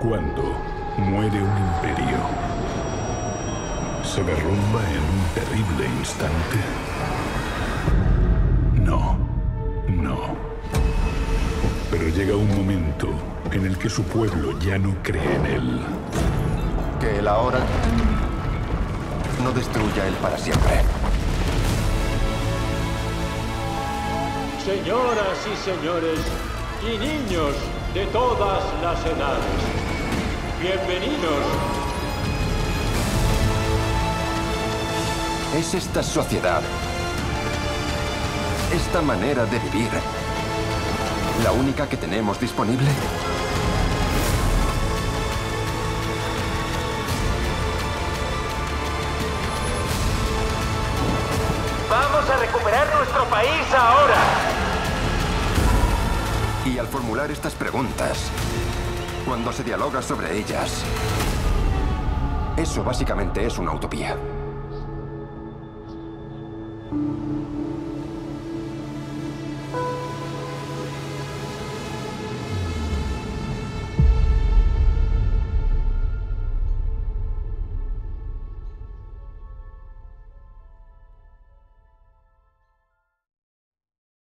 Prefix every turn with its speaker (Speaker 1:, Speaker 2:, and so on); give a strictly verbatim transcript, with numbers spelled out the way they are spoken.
Speaker 1: Cuando muere un imperio, se derrumba en un terrible instante. No, no. Pero llega un momento en el que su pueblo ya no cree en él.
Speaker 2: Que él ahora no destruya él para siempre.
Speaker 3: Señoras y señores, y niños de todas las edades, bienvenidos.
Speaker 2: Es esta sociedad, esta manera de vivir, la única que tenemos disponible.
Speaker 4: ¡Vamos a recuperar nuestro país ahora!
Speaker 2: Y al formular estas preguntas, cuando se dialoga sobre ellas, eso básicamente es una utopía.